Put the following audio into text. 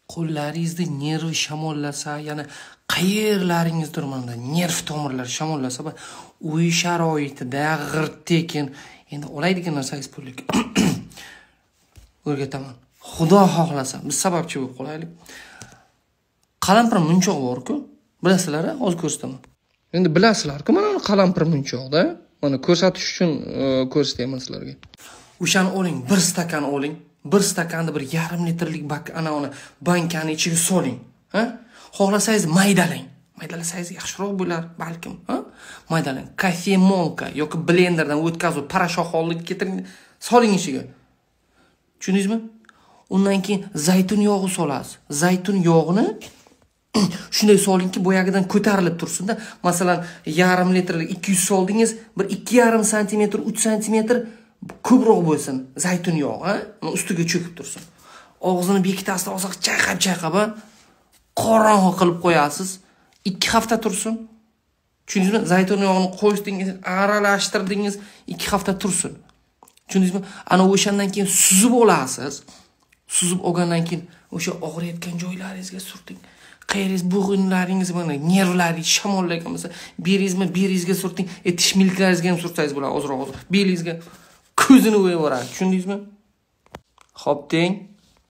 qo'llaringizda nerv shamollasa, yana qayerlaringizdir mana nerv tomirlari shamollasa, uy sharoitida g'irt-tekin endi olaydigan narsangiz pullik. O'rgataman. Xudo xohlasa, biz sababchi bo'lib qolaylik. Qalampir munchoq bor-ku, bilasizlar-a? Hozir ko'rsataman. Endi bilasizlar-ku, mana qalampir munchoqda. Mana ko'rsatish uchun ko'rsataman sizlarga. O'shani oling, 1 stakan oling. 1 stakanni 1,5 litrlik ana uni bankani ichiga soling, ha? Xohlasangiz maydalang. Maydalasangiz yaxshiroq bo'lar, balkim, ha? Maydalang. Kofemolka yoki blenderdan o'tkazib, parashok holida keltiring, soling ichiga. Tushundingizmi? Undan keyin zaytun yog'i solasiz. Zaytun yog'ini shunday solingki, boyagidan ko'tarilib tursin-da. Masalan, 1,5 litrlik 200 soldingiz, 1,5 sm, 3 sm ko'proq bo'lsin zaytun yog'i, ha? Ustiga cho'kib tursin. Og'zini bekitasiz, oziq chayqab, qorong'i qilib qo'yasiz. 2 hafta tursin. Tushundingizmi? Zaytun yog'ini qo'shdingiz, aralashtirdingiz, 2 hafta tursin. Tushundingizmi? Ana o'shandan keyin suzib olasiz. Suzib olgandan keyin o'sha og'riyotgan joylaringizga surting. Qayeringiz, bo'g'inlaringiz mana nervlaringiz shamollagan bo'lsa, beringizga surting. Tish milklaringizga ham sursangiz bo'ladi, ozroq. Belingizga ko'zini o'yib yuboradi. Tushundingizmi? Xo'p, deng.